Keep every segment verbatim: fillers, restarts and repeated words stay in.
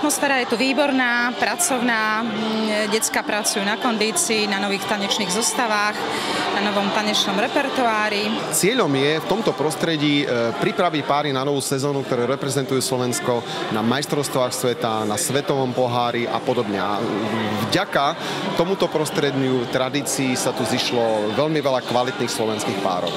atmosféra je tu výborná, pracovná, decká pracujú na kondícii, na nových tanečných zostavách, na novom tanečnom repertoári. Cieľom je v tomto prostredí pripraviť páry na novú sezónu, ktoré reprezentujú Slovensko na majstrovstvách sveta, na svetovom pohári a podobne. A vďaka tomuto prostrediu tradícií sa tu zišlo veľmi veľa kvalitných slovenských párov.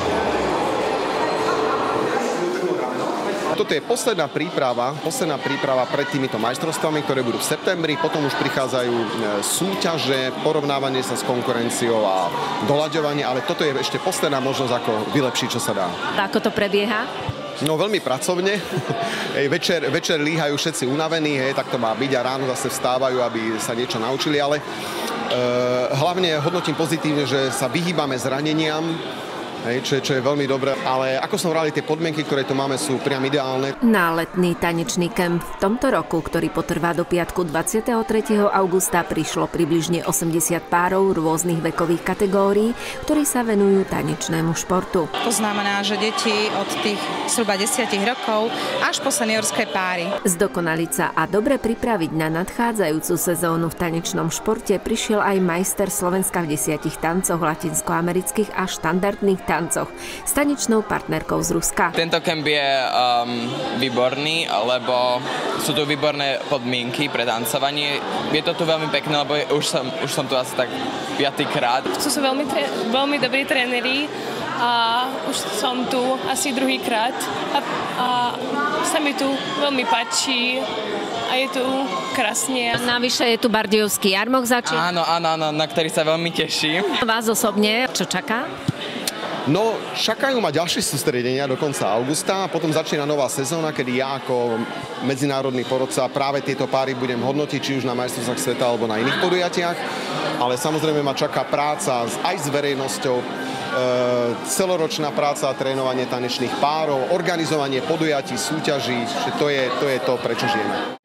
Toto je posledná príprava, posledná príprava pred týmito majstrovstvami, ktoré budú v septembri. Potom už prichádzajú súťaže, porovnávanie sa s konkurenciou a doľaďovanie, ale toto je ešte posledná možnosť, ako vylepšiť, čo sa dá. Ako to prebieha? No veľmi pracovne. večer, večer líhajú všetci unavení, hej, tak to má byť a ráno zase vstávajú, aby sa niečo naučili, ale e, hlavne hodnotím pozitívne, že sa vyhýbame zraneniam, hej, čo, čo je veľmi dobré, ale ako som hovoril, tie podmienky, ktoré tu máme, sú priam ideálne. Na letný tanečný kemp v tomto roku, ktorý potrvá do piatku dvadsiateho tretieho augusta, prišlo približne osemdesiat párov rôznych vekových kategórií, ktorí sa venujú tanečnému športu. To znamená, že deti od tých zhruba desiatich rokov až po seniorské páry. Zdokonaliť sa a dobre pripraviť na nadchádzajúcu sezónu v tanečnom športe prišiel aj majster Slovenska v desiatich tancoch latinskoamerických a štandardných tancoch. tancoch s tanečnou partnerkou z Ruska. Tento kemp je um, výborný, lebo sú tu výborné podmienky pre tancovanie. Je to tu veľmi pekné, lebo už som, už som tu asi tak piatýkrát. Tu sú veľmi, veľmi dobrí tréneri a už som tu asi druhýkrát a, a sa mi tu veľmi páči a je tu krásne. Navyše je tu Bardejovský jarmok začín. Áno, áno, áno, na ktorý sa veľmi teším. Vás osobne čo čaká? No, čakajú ma ďalšie sústredenia do konca augusta a potom začína nová sezóna, kedy ja ako medzinárodný porodca práve tieto páry budem hodnotiť, či už na majstrovstvách sveta alebo na iných podujatiach. Ale samozrejme ma čaká práca aj s verejnosťou, e, celoročná práca a trénovanie tanečných párov, organizovanie podujatí, súťaží, že to je to, je to prečo žijeme.